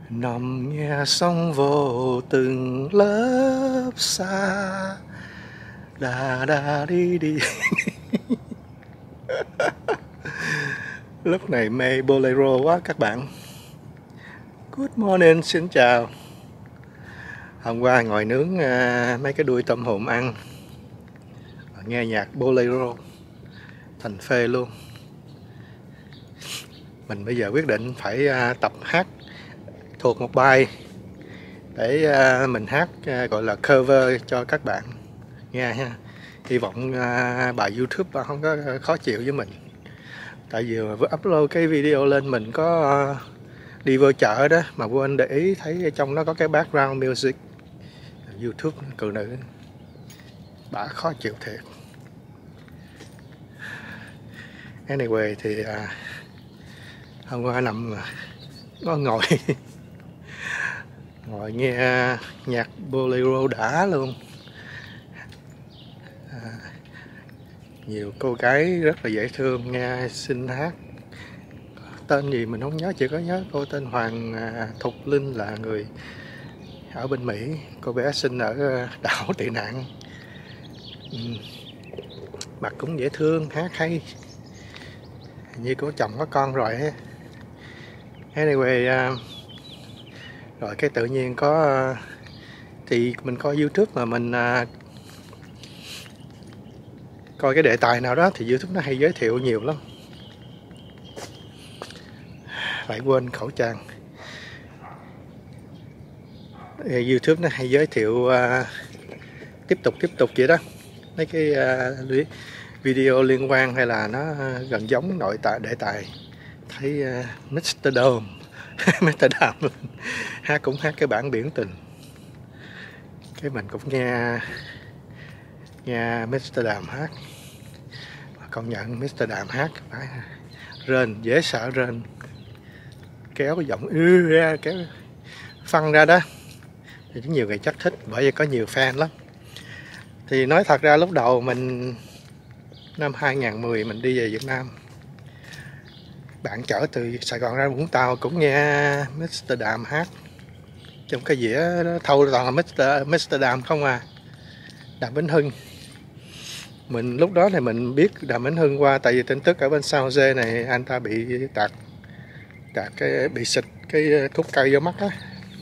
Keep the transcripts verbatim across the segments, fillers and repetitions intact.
Nằm nghe sóng vô từng lớp xa, đà đà đi đi. Lúc này mê bolero quá các bạn. Good morning, xin chào. Hôm qua ngồi nướng uh, mấy cái đuôi tôm hùm ăn, nghe nhạc bolero thành phê luôn. Mình bây giờ quyết định phải uh, tập hát thuộc một bài để uh, mình hát uh, gọi là cover cho các bạn nghe ha. Hy vọng uh, bài YouTube không có khó chịu với mình. Tại vì vừa upload cái video lên mình có uh, đi vô chợ đó mà quên để ý thấy trong nó có cái background music. YouTube cự nữ bả khó chịu thiệt. Anyway thì uh, hôm qua nằm nó ngồi ngồi nghe nhạc bolero đã luôn. À, nhiều cô gái rất là dễ thương nghe xin hát. Tên gì mình không nhớ, chỉ có nhớ cô tên Hoàng Thục Linh là người ở bên Mỹ. Cô bé sinh ở đảo tị nạn. Ừ. Mặt cũng dễ thương, hát hay. Như cô chồng có con rồi ha. Anyway, uh, rồi cái tự nhiên có uh, thì mình coi YouTube mà mình uh, coi cái đề tài nào đó thì YouTube nó hay giới thiệu nhiều lắm. Lại quên khẩu trang. YouTube nó hay giới thiệu uh, tiếp tục tiếp tục vậy đó. Mấy cái uh, video liên quan hay là nó gần giống nội tại đề tài. Thấy uh, mít tơ Dome mít tơ Dome hát cũng hát cái bản Biển Tình. Cái mình cũng nghe nghe mít tơ Dome hát. Công nhận mít tơ Dome hát phải rên, dễ sợ rên, kéo cái giọng ư ra, kéo phăng ra đó thì nhiều người chắc thích, bởi vì có nhiều fan lắm. Thì nói thật ra lúc đầu mình năm hai không một không mình đi về Việt Nam, bạn chở từ Sài Gòn ra Vũng Tàu cũng nghe mít tơ Dome hát. Trong cái dĩa đó thâu toàn là mít tơ Dome không à. Đàm Vĩnh Hưng. Mình lúc đó thì mình biết Đàm Vĩnh Hưng qua tại vì tin tức ở bên San Jose này anh ta bị tạt tạt cái bị xịt cái thuốc cây vô mắt á.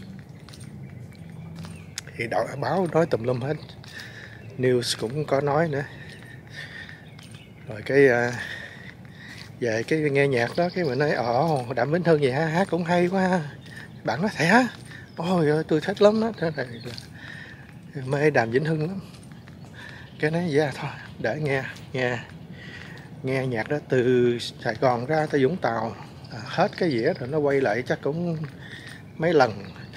Thì đội báo nói tùm lum hết. News cũng có nói nữa. Rồi cái uh, về cái nghe nhạc đó cái mình nói ồ Đàm Vĩnh Hưng vậy ha, hát cũng hay quá. Bạn nói thế hả? Ôi tôi thích lắm đó. Thế này mê Đàm Vĩnh Hưng lắm. Cái nói dạ thôi để nghe nghe nghe nhạc đó từ Sài Gòn ra tới Vũng Tàu à, hết cái dĩa rồi nó quay lại chắc cũng mấy lần.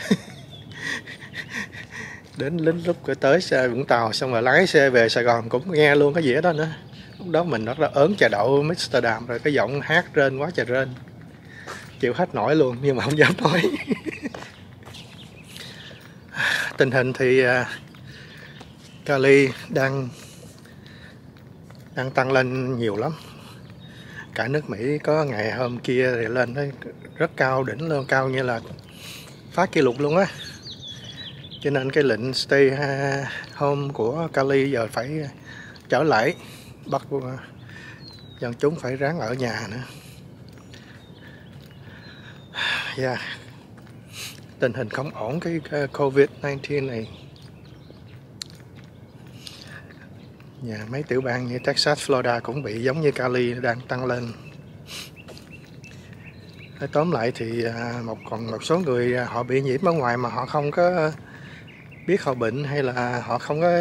Đến lính lúc tới xe Vũng Tàu xong rồi lái xe về Sài Gòn cũng nghe luôn cái dĩa đó nữa. Lúc đó mình rất là ớn trà đậu mít tơ Dome rồi, cái giọng hát rên quá trời rên, chịu hết nổi luôn nhưng mà không dám nói. Tình hình thì uh, Cali đang đang tăng lên nhiều lắm. Cả nước Mỹ có ngày hôm kia thì lên tới rất cao, đỉnh luôn, cao như là phá kỷ lục luôn á. Cho nên cái lệnh stay home của Cali giờ phải trở lại, bắt dân chúng phải ráng ở nhà nữa. Yeah. Tình hình không ổn cái covid mười chín này. Nhà mấy tiểu bang như Texas, Florida cũng bị giống như Cali, đang tăng lên. Tóm lại thì một còn một số người họ bị nhiễm ở ngoài mà họ không có biết họ bệnh, hay là họ không có,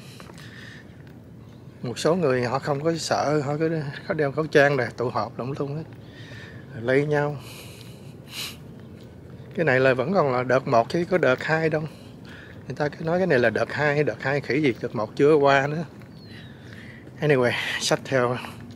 một số người họ không có sợ, họ cứ có đeo khẩu trang rồi tụ họp lung tung hết, lây nhau. Cái này là vẫn còn là đợt một chứ có đợt hai đâu. Người ta cứ nói cái này là đợt hai, đợt hai khỉ gì, đợt một chưa qua nữa. Anyway, xách theo,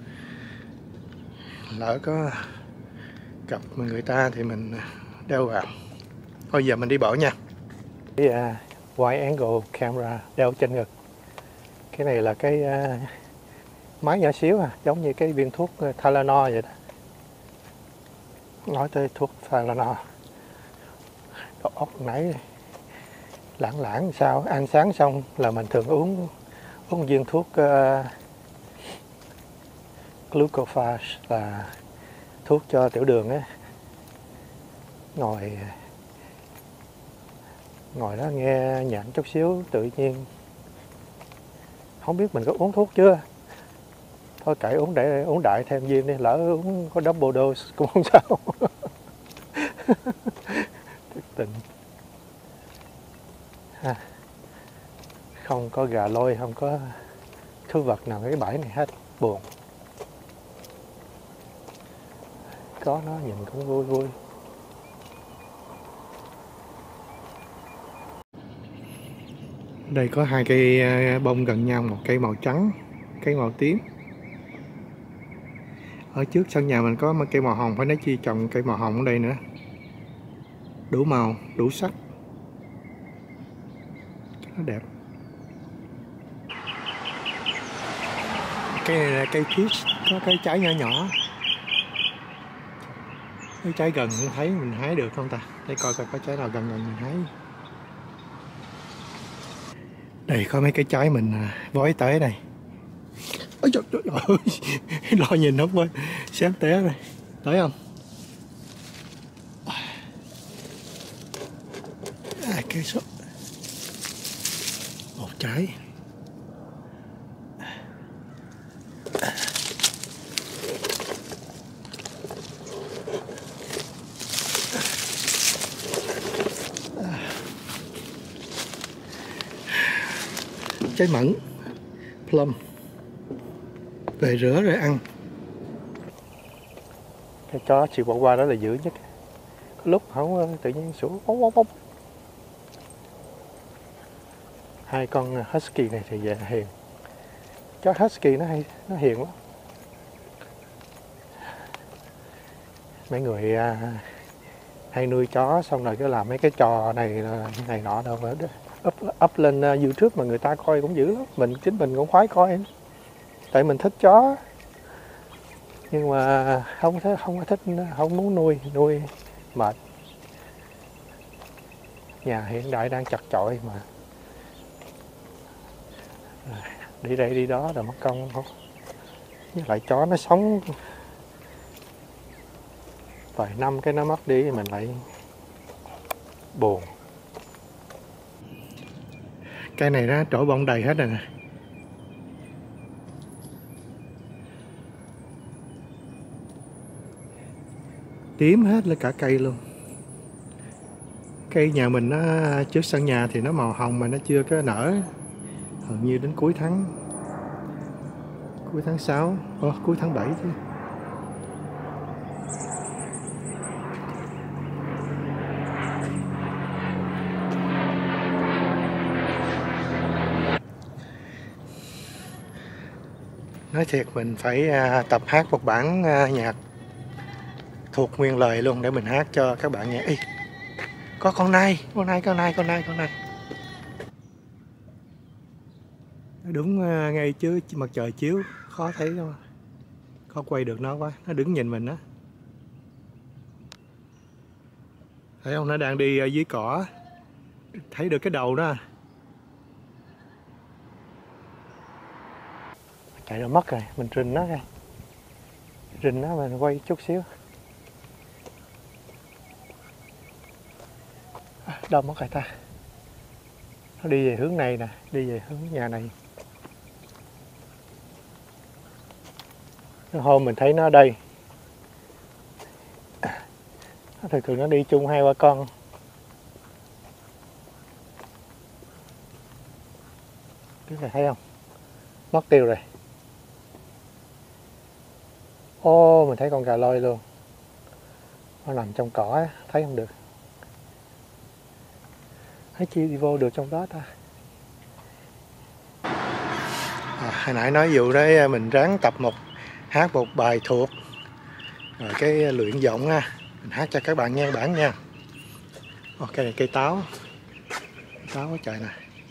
lỡ có gặp người ta thì mình đeo vào. Thôi giờ mình đi bộ nha. Cái uh, wide angle camera đeo trên ngực. Cái này là cái uh, máy nhỏ xíu à, giống như cái viên thuốc Tylenol vậy đó. Nói tới thuốc Tylenol, ốc nãy lãng lãng sao ăn sáng xong là mình thường uống uống viên thuốc uh, glucophage là thuốc cho tiểu đường á. Ngồi ngồi đó nghe nhạc chút xíu tự nhiên không biết mình có uống thuốc chưa, thôi kệ uống để uống đại thêm viên đi, lỡ uống có double dose cũng không sao. Thực tình ha. Không có gà lôi, không có thứ vật nào cái bãi này hết, buồn. Có nó nhìn cũng vui vui. Đây có hai cây bông gần nhau, một cây màu trắng, cây màu tím. Ở trước sân nhà mình có một cây màu hồng, phải nói chi trồng cây màu hồng ở đây nữa. Đủ màu, đủ sắc. Nó đẹp. Cây này là cây peach, có cái trái nhỏ nhỏ. Cái trái gần không thấy, mình hái được không ta? Để coi coi có trái nào gần gần mình hái. Đây có mấy cái trái mình vói tới đây. Ôi trời, trời ơi, lo nhìn không quên, xém té này, tới không? À, cái số một trái. Trái mận, plum, về rửa rồi ăn. Cái chó chị bỏ qua đó là dữ nhất. Có lúc không tự nhiên sủa bốc bốc bốc. Hai con husky này thì về hiền. Chó husky nó hay, nó hiền lắm. Mấy người à, hay nuôi chó xong rồi cứ làm mấy cái trò này này nọ đâu mà up, up lên YouTube mà người ta coi cũng dữ lắm. Mình chính mình cũng khoái coi, tại mình thích chó nhưng mà không thích, không có thích, không muốn nuôi nuôi mệt. Nhà hiện đại đang chật chội mà đi đây đi đó rồi mất công không. Với lại chó nó sống vài năm cái nó mất đi mình lại buồn. Cây này nó trổ bông đầy hết rồi nè. Tím hết lên cả cây luôn. Cây nhà mình nó trước sân nhà thì nó màu hồng mà nó chưa có nở. Hầu như đến cuối tháng Cuối tháng sáu, oh, cuối tháng bảy chứ. Nói thiệt mình phải tập hát một bản nhạc thuộc nguyên lời luôn để mình hát cho các bạn nghe. Ê, có con nai, con nai, con nai, con nai, con nai. Đúng ngay chứ mặt trời chiếu khó thấy đâu. Khó quay được nó quá, nó đứng nhìn mình á. Thấy không, nó đang đi ở dưới cỏ. Thấy được cái đầu đó. Chạy rồi mất rồi, mình rình nó rồi. Rình nó mình quay chút xíu. Đâu mất rồi ta? Nó đi về hướng này nè, đi về hướng nhà này. Hôm mình thấy nó ở đây. Thường thường nó đi chung hai ba con. Cái này thấy không? Mất tiêu rồi. Ô, mình thấy con gà lôi luôn. Nó nằm trong cỏ, thấy không được. Thấy chi đi vô được trong đó ta. À, hồi nãy nói vụ đấy mình ráng tập một hát một bài thuộc rồi cái luyện giọng ha, mình hát cho các bạn nghe bản nha. Ồ, cây này cây táo, táo quá trời nè.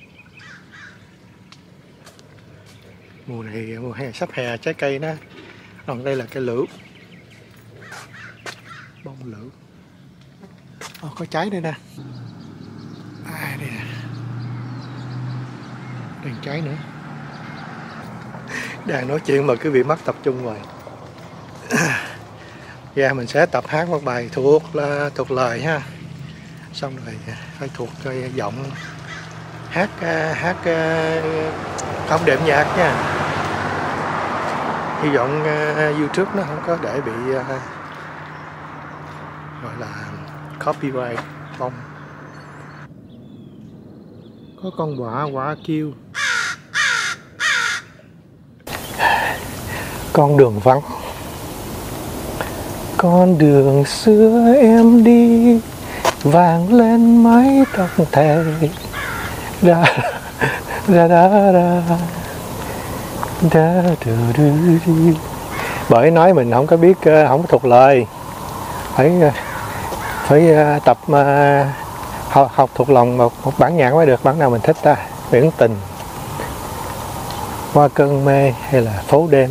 Mùa này mùa hè sắp hè trái cây đó. Còn đây là cây lựu, bông lựu. Ồ, có cháy đây nè. À, đây nè. Đang cháy nữa. Đang nói chuyện mà cứ bị mất tập trung rồi. Dạ, yeah, mình sẽ tập hát một bài thuộc là thuộc lời ha. Xong rồi phải thuộc uh, giọng hát uh, hát uh, không đệm nhạc nha. Hy vọng uh, YouTube nó không có để bị uh, gọi là copyright không. Có con quạ quạ kêu. Con đường vắng. Con đường xưa em đi vàng lên mái tóc thề ra ra ra ra ra ra. Bởi nói mình không có biết, không có thuộc lời, phải phải tập học, học thuộc lòng một, một bản nhạc mới được. Bản nào mình thích ta, Biển Tình, Qua Cơn Mê hay là Phố Đêm.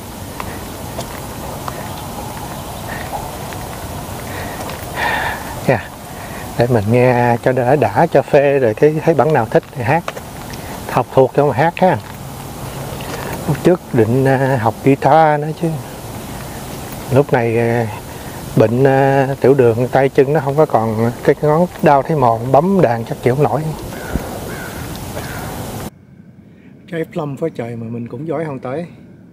Yeah. Để mình nghe cho đã, đã cho phê rồi cái thấy bản nào thích thì hát, học thuộc cho mà hát ha. Lúc trước định học guitar nữa chứ lúc này bệnh tiểu đường, tay chân nó không có còn cái ngón đau thấy mòn, bấm đàn chắc chịu không nổi. Cái plum với trời mà mình cũng giỏi không tới.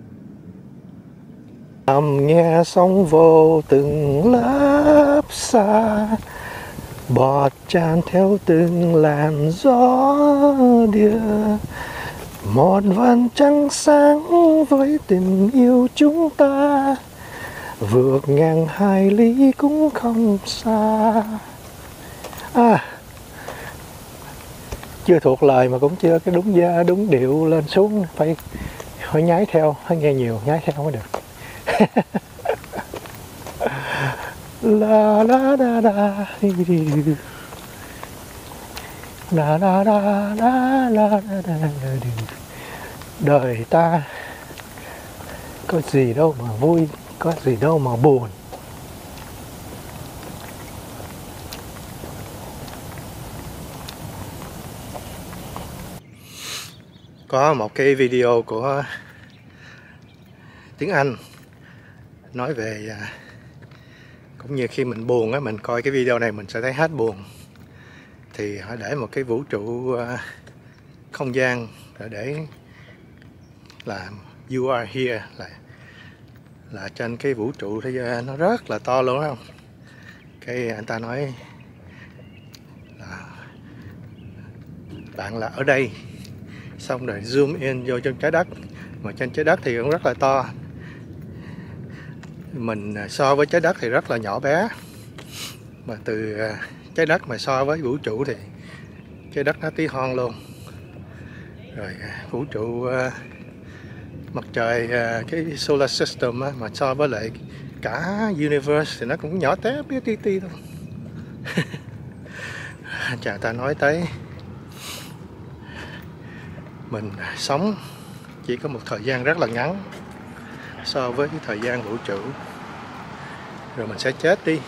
Nằm nghe sóng vô từng lớp xa, bọt tràn theo từng làn gió đưa, một vầng trăng sáng với tình yêu chúng ta, vượt ngang hai lý cũng không xa. À, chưa thuộc lời mà cũng chưa cái đúng gia đúng điệu lên xuống, phải phải nhái theo, phải nghe nhiều nhái theo mới được. La la la la la la la la la la. Đời ta có gì đâu mà vui, có gì đâu mà buồn. Có một cái video của tiếng Anh nói về cũng như khi mình buồn á, mình coi cái video này mình sẽ thấy hết buồn. Thì họ để một cái vũ trụ không gian để là you are here, là là trên cái vũ trụ thế giới nó rất là to luôn, không? Cái anh ta nói là bạn là ở đây, xong rồi zoom in vô trong trái đất, mà trên trái đất thì cũng rất là to, mình so với trái đất thì rất là nhỏ bé, mà từ trái đất mà so với vũ trụ thì trái đất nó tí hon luôn. Rồi vũ trụ mặt trời, cái solar system á, mà so với lại cả universe thì nó cũng nhỏ té biết tí tí thôi. Chàng ta nói tới mình sống chỉ có một thời gian rất là ngắn so với cái thời gian vũ trụ, rồi mình sẽ chết đi.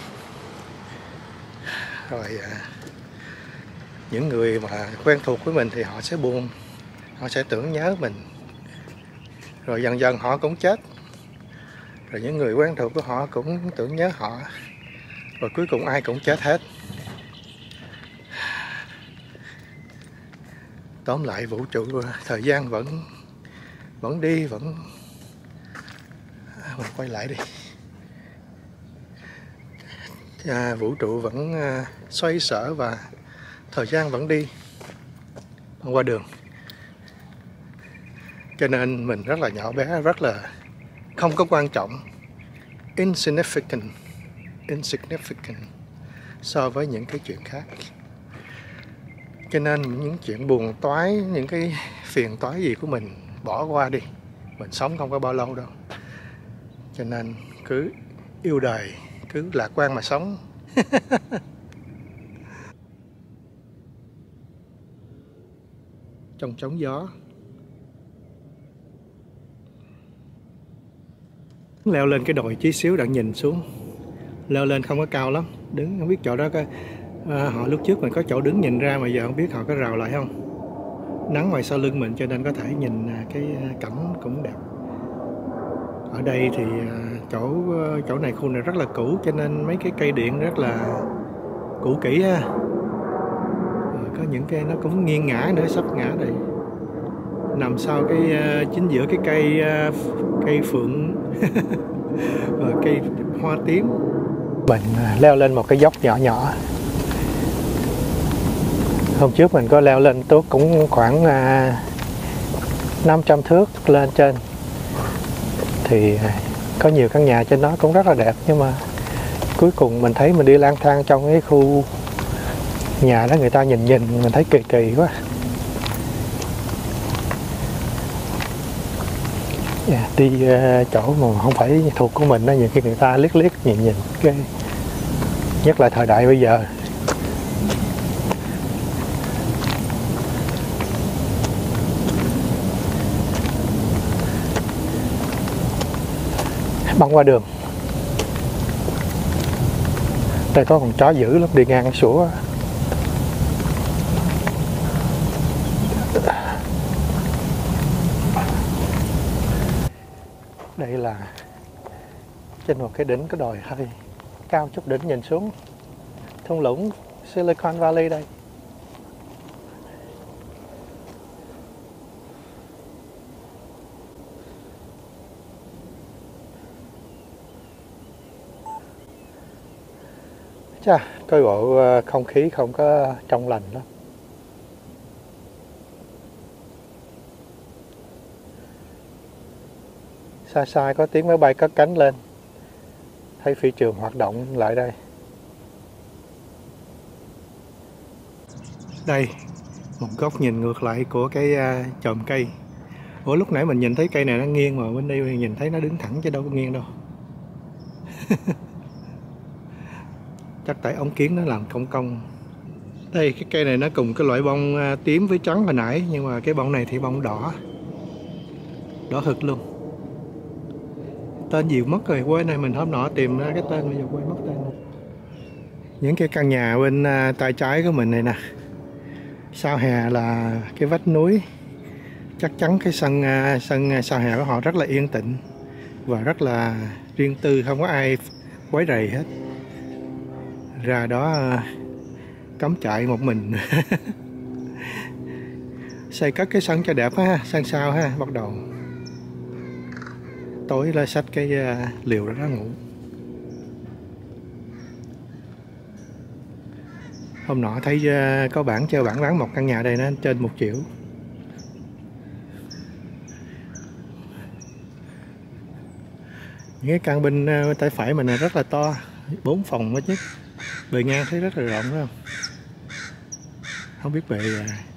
Rồi những người mà quen thuộc với mình thì họ sẽ buồn, họ sẽ tưởng nhớ mình, rồi dần dần họ cũng chết. Rồi những người quen thuộc của họ cũng tưởng nhớ họ, rồi cuối cùng ai cũng chết hết. Tóm lại vũ trụ, thời gian vẫn vẫn đi, vẫn mình quay lại đi. À, vũ trụ vẫn xoay sở và thời gian vẫn đi qua đường. Cho nên mình rất là nhỏ bé, rất là không có quan trọng, insignificant, insignificant so với những cái chuyện khác. Cho nên những chuyện buồn toái, những cái phiền toái gì của mình bỏ qua đi. Mình sống không có bao lâu đâu. Cho nên cứ yêu đời, cứ lạc quan mà sống. Trong trống gió. Leo lên cái đồi tí xíu đặng nhìn xuống. Leo lên không có cao lắm, đứng không biết chỗ đó có À, họ lúc trước mình có chỗ đứng nhìn ra mà giờ không biết họ có rào lại không. Nắng ngoài sau lưng mình cho nên có thể nhìn cái cảnh cũng đẹp. Ở đây thì chỗ chỗ này khu này rất là cũ cho nên mấy cái cây điện rất là cũ kỹ ha. Rồi có những cây nó cũng nghiêng ngã nữa, sắp ngã đây. Nằm sau cái chính giữa cái cây cây phượng và cây hoa tím. Mình leo lên một cái dốc nhỏ nhỏ. Hôm trước mình có leo lên tốt cũng khoảng năm trăm thước lên trên. Thì có nhiều căn nhà trên đó cũng rất là đẹp, nhưng mà cuối cùng mình thấy mình đi lang thang trong cái khu nhà đó, người ta nhìn nhìn mình thấy kỳ kỳ quá. Yeah, đi chỗ mà không phải thuộc của mình đó, nhiều khi người ta liếc liếc nhìn nhìn cái, nhất là thời đại bây giờ. Băng qua đường. Đây có con chó dữ lắm, đi ngang sủa. Đây là trên một cái đỉnh có đồi hơi cao chút đỉnh, nhìn xuống thung lũng Silicon Valley đây. Chà, coi bộ không khí không có trong lành lắm. Xa xa có tiếng máy bay cất cánh lên. Thấy phi trường hoạt động lại đây. Đây, một góc nhìn ngược lại của cái chòm cây. Ủa, lúc nãy mình nhìn thấy cây này nó nghiêng mà bên đây mình nhìn thấy nó đứng thẳng chứ đâu có nghiêng đâu. Chắc tại ống kiến nó làm cong cong. Đây, cái cây này nó cùng cái loại bông tím với trắng hồi nãy, nhưng mà cái bông này thì bông đỏ. Đỏ hực luôn. Tên gì mất rồi, quên này, mình hôm nọ tìm ra cái tên bây giờ quên mất tên. Những cái căn nhà bên tay trái của mình này nè, sau hè là cái vách núi. Chắc chắn cái sân sân sau hè của họ rất là yên tĩnh và rất là riêng tư, không có ai quấy rầy hết. Ra đó cắm trại một mình. Xây cất cái sân cho đẹp ha, sân sau ha, bắt đầu tối là xách cái liều ra đó ngủ. Hôm nọ thấy có bảng treo bảng bán một căn nhà đây nó trên một triệu. Những cái căn bên tay phải mình là rất là to, bốn phòng đó chứ. Bề ngang thấy rất là rộng phải không? Không biết bề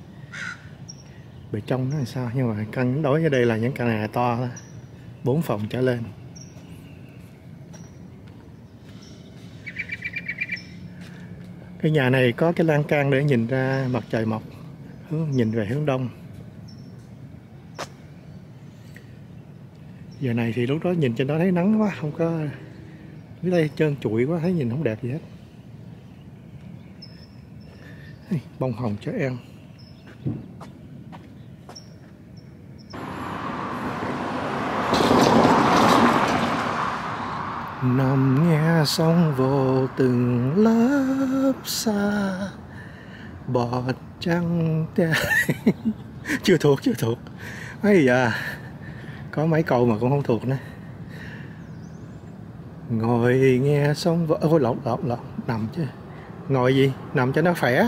bề trong nó làm sao, nhưng mà căn đối với đây là những căn nhà to đó, bốn phòng trở lên. Cái nhà này có cái lan can để nhìn ra mặt trời mọc, hướng nhìn về hướng đông. Giờ này thì lúc đó nhìn trên đó thấy nắng quá, không có, dưới đây trơn trụi quá, thấy nhìn không đẹp gì hết. Bông hồng cho em. Nằm nghe sóng vô từng lớp xa, bọt trắng chưa thuộc chưa thuộc ấy da, có mấy câu mà cũng không thuộc nữa. Ngồi nghe sóng vô, ôi lộn lộn lộn nằm chứ, ngồi gì nằm cho nó khỏe.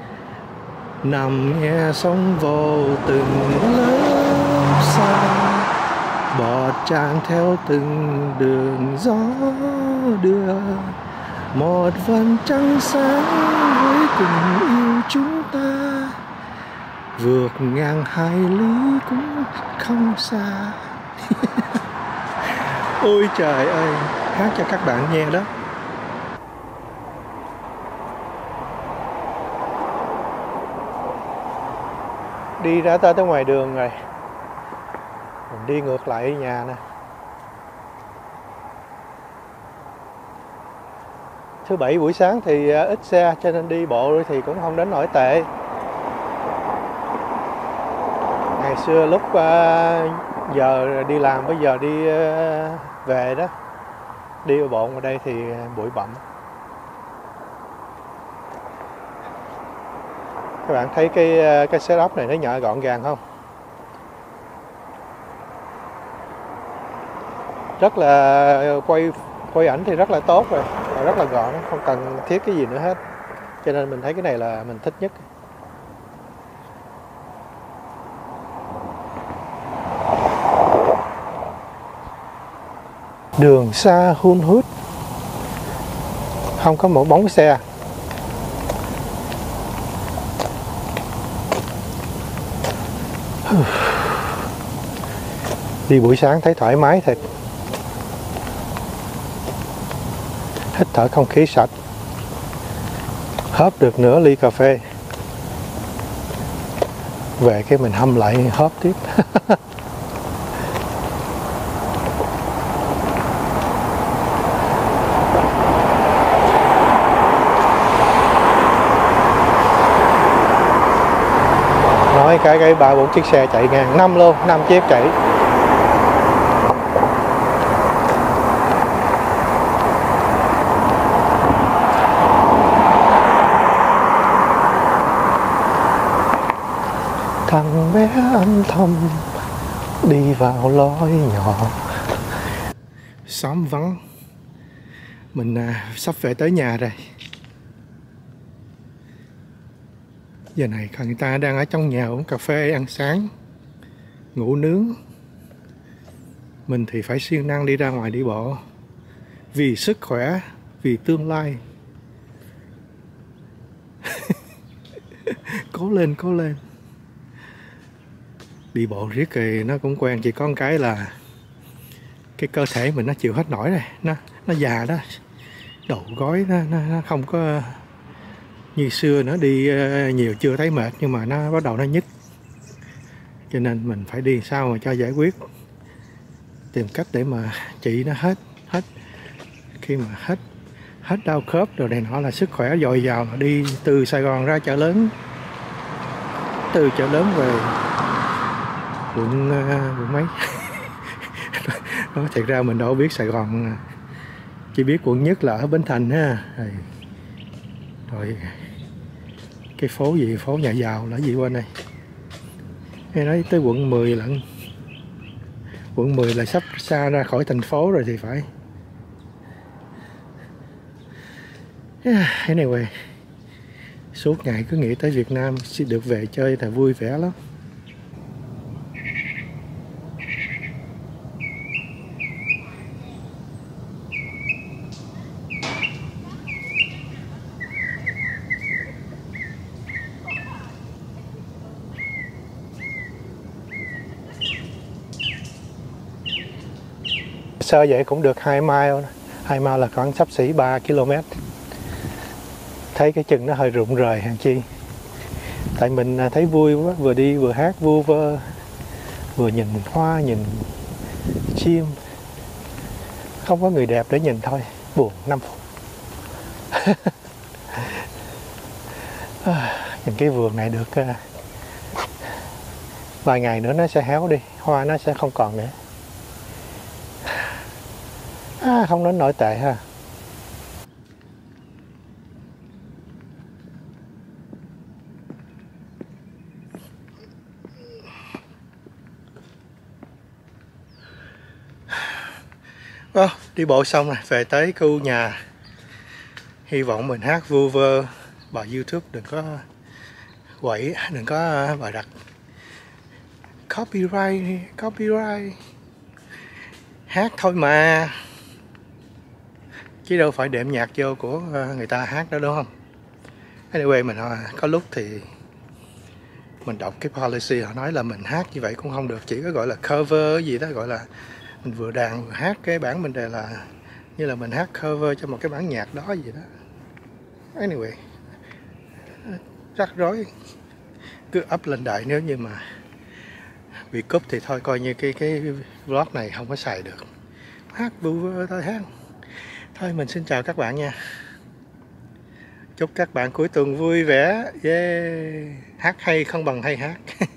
Nằm nghe sóng vô từng lớp xa, bọt tràn theo từng đường gió đưa, một vầng trăng sáng với tình yêu chúng ta, vượt ngang hai lý cũng không xa. Ôi trời ơi, hát cho các bạn nghe đó. Đi ra tới ngoài đường rồi, mình đi ngược lại nhà nè. thứ bảy buổi sáng thì ít xe cho nên đi bộ thì cũng không đến nổi tệ. Ngày xưa lúc uh, giờ đi làm, bây giờ đi uh, về đó, đi bộ ở đây thì bụi bặm. Các bạn thấy cái cái setup này nó nhỏ gọn gàng không? Rất là quay quay ảnh thì rất là tốt rồi, rất là gọn, không cần thiết cái gì nữa hết. Cho nên mình thấy cái này là mình thích nhất. Đường xa hun hút, không có một bóng xe. Đi buổi sáng thấy thoải mái thật. Hít thở không khí sạch, hớp được nửa ly cà phê, về cái mình hâm lại hớp tiếp. Nói cái cái ba bốn chiếc xe chạy ngang, năm luôn, năm chiếc chạy. Thằng bé âm thầm đi vào lối nhỏ. Xóm vắng. Mình à, sắp về tới nhà rồi. Giờ này người ta đang ở trong nhà uống cà phê, ăn sáng, ngủ nướng. Mình thì phải siêng năng đi ra ngoài đi bộ. Vì sức khỏe, vì tương lai. Cố lên, cố lên. Đi bộ riết thì nó cũng quen, chỉ có một cái là cái cơ thể mình nó chịu hết nổi rồi, nó nó già đó, đầu gối nó, nó, nó không có như xưa nữa. Đi nhiều chưa thấy mệt nhưng mà nó bắt đầu nó nhức, cho nên mình phải đi sao mà cho giải quyết, tìm cách để mà trị nó hết hết khi mà hết hết đau khớp rồi này nọ là sức khỏe dồi dào. Đi từ Sài Gòn ra chợ lớn, từ chợ lớn về quận quận mấy. Đó, thiệt ra mình đâu biết Sài Gòn, chỉ biết quận nhất là ở Bến Thành ha. Rồi, rồi cái phố gì, phố nhà giàu là gì quên này. Nghe nói tới quận mười lận. Quận mười là sắp xa ra khỏi thành phố rồi thì phải. Anyway, suốt ngày cứ nghĩ tới Việt Nam, được về chơi là vui vẻ lắm. Sơ vậy cũng được hai mile, hai mile là khoảng xấp xỉ ba ki lô mét. Thấy cái chân nó hơi rụng rời hàng chi. Tại mình thấy vui quá, vừa đi vừa hát vu vơ, vừa nhìn hoa, nhìn chim. Không có người đẹp để nhìn thôi, buồn năm phút. Nhìn cái vườn này được vài ngày nữa nó sẽ héo đi, hoa nó sẽ không còn nữa. À, không đến nổi tệ ha. Oh, đi bộ xong rồi, về tới khu nhà. Hy vọng mình hát vu vơ bà YouTube đừng có quậy, đừng có bà đặt copyright, copyright. Hát thôi mà, chứ đâu phải đệm nhạc vô của người ta hát đó đúng không? Anyway, mình có lúc thì mình đọc cái policy họ nói là mình hát như vậy cũng không được, chỉ có gọi là cover gì đó, gọi là mình vừa đàn vừa hát. Cái bản mình đây là như là mình hát cover cho một cái bản nhạc đó gì đó. Anyway, rắc rối, cứ up lên đại. Nếu như mà bị cúp thì thôi, coi như cái cái vlog này không có xài được. Hát vu vơ thôi hát. Thôi mình xin chào các bạn nha. Chúc các bạn cuối tuần vui vẻ. Yeah. Hát hay không bằng hay hát.